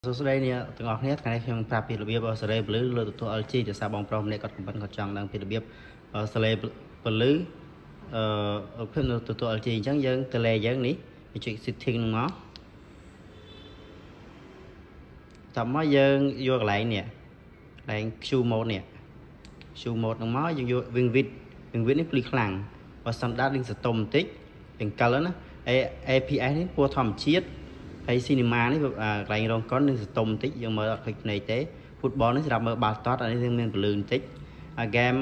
số đây nè từng ngọc nét cái này khi mình tập bịរបៀប Slay Blue លើទទួល LG ដោយសារបងប្រុសម្នាក់គាត់កំពុងគាត់ចង់ដឹងពីរបៀប Slay Blue ភាពនៅទទួល LG អញ្ចឹងយើងទៅលេយើងនេះវាជួយ setting ហ្នឹងមកតាមមកយើងយកកន្លែងនេះកន្លែង Q mode នេះ Q mode ហ្នឹងមកយើងយក wing width នេះភ្លឺខ្លាំងបើ standard នឹងសតុំបន្តិចទាំង color ណា APS នេះពណ៌ធម្មជាតិហើយ cinema នេះកន្លែងរងកុននឹងសតុំបន្តិចយើងមើលអត់ឃើញភ្នែកទេ football នេះសម្រាប់មើលបាល់ទាត់អានេះមានពលឺបន្តិច game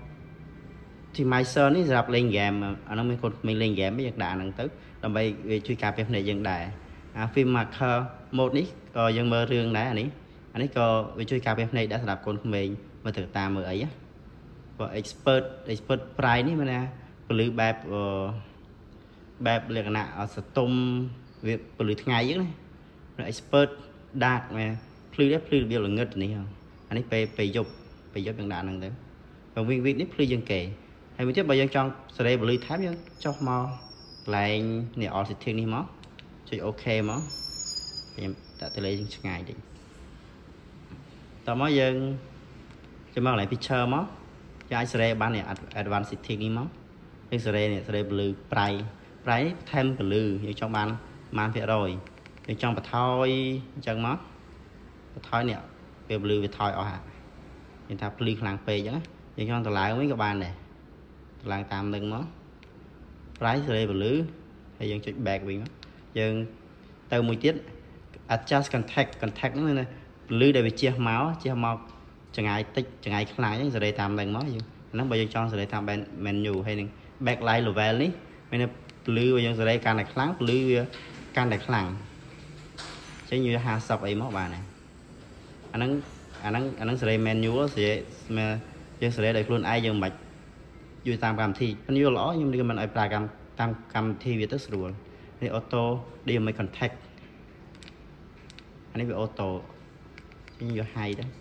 optimizer នេះសម្រាប់លេង game អានោះមានកូនក្មេងលេង game យើងដាក់ហ្នឹងទៅដើម្បីវាជួយការពារភ្នែកយើងដែរfilm marker mode នេះក៏យើងមើលរឿងដែរអានេះក៏វាជួយការពារភ្នែកដែរសម្រាប់កូនក្មេងមើលទៅតាមមើលអីណាបើ expert price នេះមានថាពលឺបែបលក្ខណៈសតុំវាពលឺថ្ងៃអញ្ចឹងណា expert dark មកភ្លឺរបៀបល្ងឹតនេះអានេះពេលយប់យើងដាក់ហ្នឹងទៅបើ wing width នេះភ្លឺជាងគេហើយមួយទៀតបើយើងចង់ Slay Blue ថែមយើងចុះមកកន្លែងនេះ all setting នេះមកចុច OK មកខ្ញុំដាក់ទៅលេងឆ្ងាយតិចតោះមកយើងចូលមកកន្លែង picture មកយើងអាច Slay បាននេះ advanced setting នេះមកយើង Slay Blue price នេះថែមពលឺយើងចង់បានប៉ុន្មានភាគរយយើងចង់បន្ថយអញ្ចឹងមកបន្ថយនេះពេលពលឺវាថយអស់ហ្នឹងថាភ្លឺខ្លាំងពេកអញ្ចឹងយើងចង់តម្លើងវិញក៏បានដែរតម្លើងតាមនឹងមក price Slay Blue ហើយយើងចុច back វិញមកយើងទៅមួយទៀត adjust contact ហ្នឹងណាពលឺដែលវាជះមកចង្អាយតិចចង្អាយខ្លាំងអញ្ចឹងSlayតាមនឹងមកយើងហ្នឹងបើយើងចង់Slayតាម menu ហើយនឹង backlight level នេះមានពលឺបើយើងSlayកាន់តែខ្លាំងពលឺវាកាន់តែខ្លាំងអញ្ចឹងយើង50អីមកបានហើយអាហ្នឹងSlay menuយើងSlayដោយខ្លួនឯងយើងមិនបាច់យូរតាមកម្មវិធីប៉ុន្តែយល់ល្អខ្ញុំមិនឲ្យប្រើតាមកម្មវិធីវាទៅស្រួលនេះ auto dynamic contact អានេះវា auto ខ្ញុំយក high ទៅ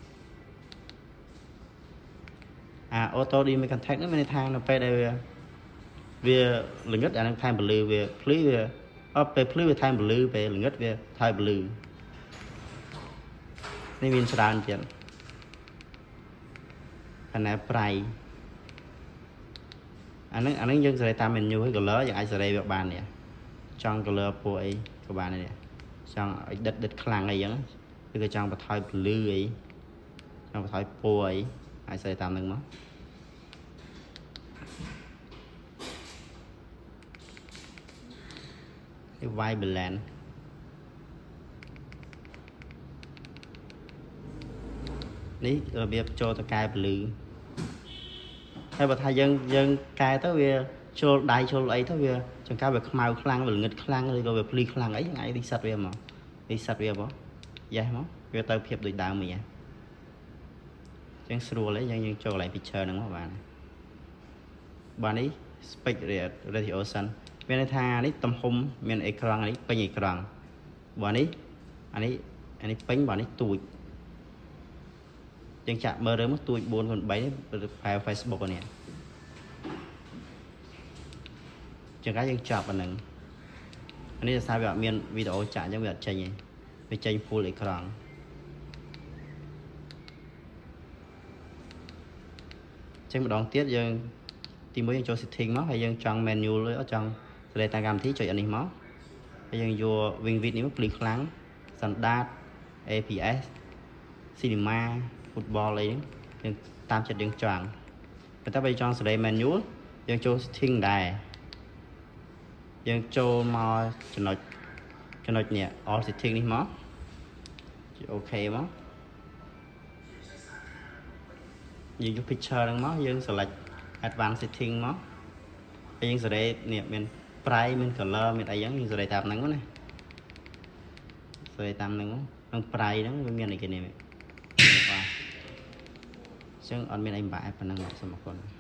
auto dynamic contact នេះមានន័យថានៅពេលដែលវាល្ងឹតអានឹងថែមពលឺវាភ្លឺវាពេលភ្លឺវាថែមពលឺពេលល្ងឹតវាថែមពលឺនេះមានច្រើនទៀតអាណាប្រៃអានឹងយើងSlayតាម menu ហើយ color យើងអាចSlayវាបាននេះចង់ color ពណ៌អីក៏បានដែរចង់ឲ្យដិតខ្លាំងអីចឹងឬក៏ចង់បន្ថយពលឺអីចង់បន្ថយពណ៌អីអាចSlayតាមនឹងមកwhite balance នេះរបៀបចូលទៅកែពលឺហើយបើថាយើងកែទៅវាចូលដៃចូលអីទៅវាចង្កៅវាខ្មៅខ្លាំងវាល្ងឹតខ្លាំងឬក៏វាភ្លឺខ្លាំងអីហ្នឹងឯងresetវាមកyes មកវាទៅភាពដូចដើមវិញអញ្ចឹងស្រួលឯងយើងចូលកន្លែង picture ហ្នឹងមកបាននេះ spec resolution មានន័យថានេះទំហំមានអេក្រង់នេះពេញអេក្រង់បើនេះអានេះពេញបើនេះទូចយើងចាក់មើលរើមកទូច 4x3 នេះផែ Facebook នេះចឹងហើយយើងចាប់អាហ្នឹងអានេះថាវាអត់មានវីដេអូចាក់អញ្ចឹងវាអត់ចេញទេវាចេញ full អេក្រង់ចឹងម្ដងទៀតយើងទីមួយយើងចូល setting មកហើយយើងចង់ menu លើអត់ចង់Slayតាមកម្មវិធីចុចអានេះមកហើយយើងយក wing width នេះមកភ្លឺខ្លាំង standard APS cinema football អីហ្នឹងយើងតាមចិត្តយើងចង់ប៉ុន្តែបើចង់Slay menu យើងចូល setting ដែរយើងចូលមកចំណុចនេះ all setting នេះមកចុច OK មកយើងយក picture ហ្នឹងមកយើង select advanced setting មកហើយយើងSlayនេះមានprice មាន color មានអីហ្នឹងយើងSlayតាមហ្នឹងណាSlayតាមហ្នឹងហ្នឹង price ហ្នឹងវាមានអីគេនេះបាទអញ្ចឹងអត់មានអីបាក់ប៉ុណ្ណឹងសូមអរគុណ